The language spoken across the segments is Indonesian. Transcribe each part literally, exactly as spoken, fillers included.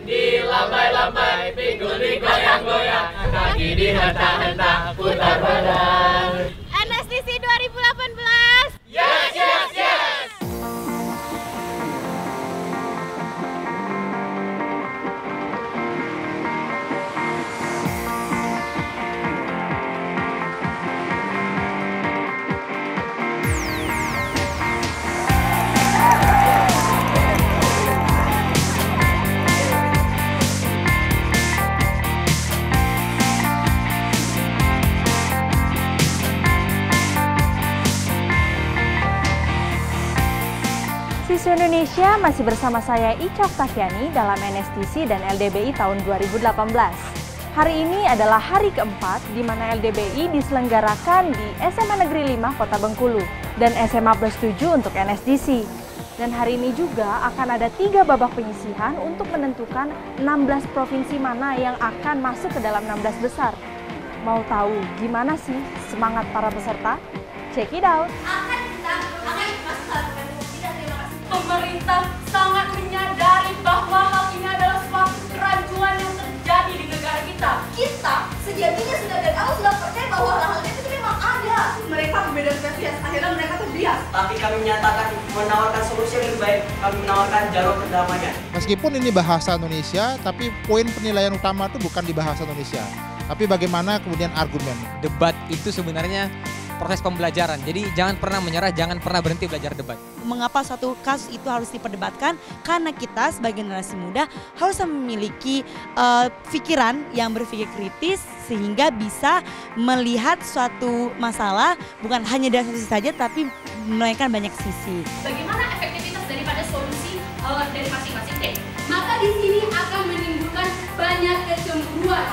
Dilambai-lambai, pinggul digoyang-goyang, kaki dihentak-hentak, putar badan. N S D C dua ribu delapan belas. Yes, yes, yes. Siswa Indonesia masih bersama saya Ica Oktaviani dalam N S D C dan L D B I tahun dua ribu delapan belas. Hari ini adalah hari keempat di mana L D B I diselenggarakan di S M A Negeri lima Kota Bengkulu dan S M A Plus tujuh untuk N S D C. Dan hari ini juga akan ada tiga babak penyisihan untuk menentukan enam belas provinsi mana yang akan masuk ke dalam enam belas besar. Mau tahu gimana sih semangat para peserta? Check it out! Akan kita akan masuk dalam Pemerintah sangat menyadari bahwa hal ini adalah suatu kerancuan yang terjadi di negara kita. Kita sejatinya sudah dari awal sudah percaya bahwa hal-hal itu memang ada. Mereka berbeda spesies, akhirnya mereka terbias. Tapi kami menyatakan menawarkan solusi yang lebih baik, kami menawarkan jalur perdamaian. Meskipun ini bahasa Indonesia, tapi poin penilaian utama itu bukan di bahasa Indonesia, tapi bagaimana kemudian argumen. Debat itu sebenarnya proses pembelajaran, jadi jangan pernah menyerah, jangan pernah berhenti belajar debat. Mengapa suatu kasus itu harus diperdebatkan? Karena kita sebagai generasi muda harus memiliki uh, pikiran yang berpikir kritis sehingga bisa melihat suatu masalah bukan hanya dari satu sisi saja tapi melainkan banyak sisi. Bagaimana efektivitas daripada solusi uh, dari masing-masing tim? Maka di sini akan menimbulkan banyak kecemburuan.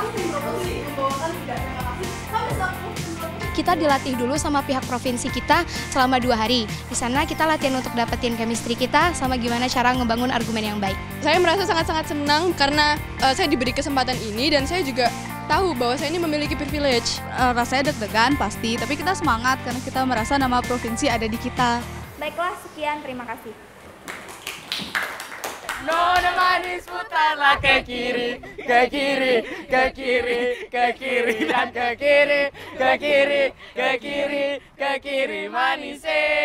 Kita dilatih dulu sama pihak provinsi kita selama dua hari. Di sana kita latihan untuk dapetin chemistry kita sama gimana cara ngebangun argumen yang baik. Saya merasa sangat-sangat senang karena uh, saya diberi kesempatan ini dan saya juga tahu bahwa saya ini memiliki privilege. Uh, rasanya deg-degan pasti, tapi kita semangat karena kita merasa nama provinsi ada di kita. Baiklah, sekian, terima kasih. Nona manis putarlah ke kiri, ke kiri, ke kiri, ke kiri, dan ke kiri, ke kiri, ke kiri, ke kiri manis.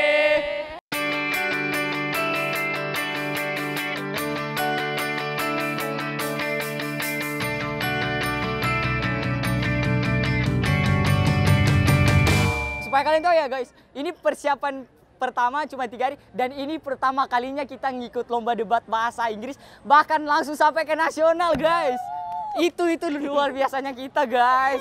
Supaya kalian tahu ya guys, ini persiapan pertama cuma tiga hari dan ini pertama kalinya kita ngikut lomba debat bahasa Inggris bahkan langsung sampai ke nasional guys. Itu itu luar biasanya kita guys.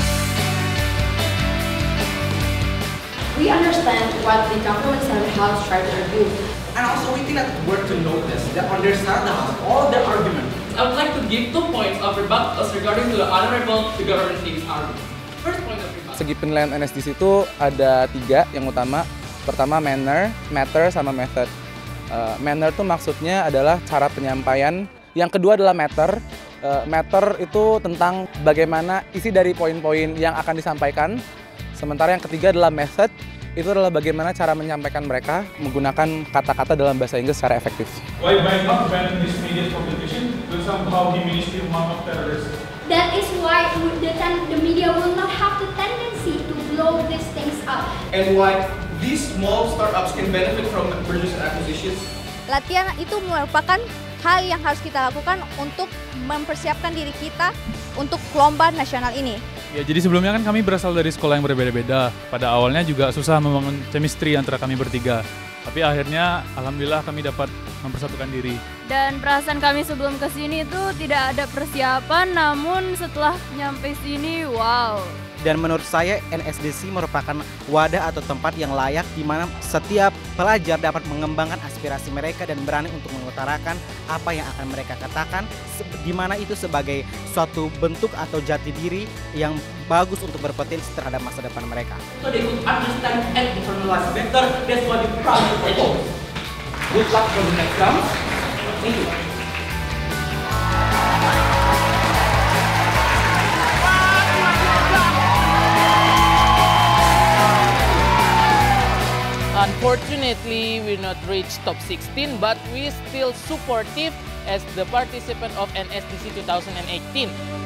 We understand what the government and House try to do. And also we think that work to notice, that understand the House, all the arguments. I would like to give two points of rebuttals regarding to the honorable the government team's argument. First point of rebuttal. Segi penilaian N S D C itu ada tiga yang utama. Pertama manner, matter, sama method. Uh, manner itu maksudnya adalah cara penyampaian. Yang kedua adalah matter. Uh, matter itu tentang bagaimana isi dari poin-poin yang akan disampaikan. Sementara yang ketiga adalah method. Itu adalah bagaimana cara menyampaikan mereka menggunakan kata-kata dalam bahasa Inggris secara efektif. Why by not banning this media competition will somehow diminish the amount of terrorists? That is why the, the media will not have the tendency to blow these things up. And why these small startups can benefit from mergers and acquisitions. Latihan itu merupakan hal yang harus kita lakukan untuk mempersiapkan diri kita untuk lomba nasional ini. Ya, jadi sebelumnya kan kami berasal dari sekolah yang berbeda-beda. Pada awalnya juga susah membangun chemistry antara kami bertiga. Tapi akhirnya alhamdulillah kami dapat mempersatukan diri. Dan perasaan kami sebelum ke sini itu tidak ada persiapan, namun setelah nyampe sini, wow. Dan menurut saya N S D C merupakan wadah atau tempat yang layak di mana setiap pelajar dapat mengembangkan aspirasi mereka dan berani untuk mengutarakan apa yang akan mereka katakan, di mana itu sebagai suatu bentuk atau jati diri yang bagus untuk berpotensi terhadap masa depan mereka. So they could understand and internalize better. That's what we proudly propose. Good luck for the next round. Thank you. Unfortunately, we not reach top sixteen, but we still supportive as the participant of N S D C two thousand eighteen.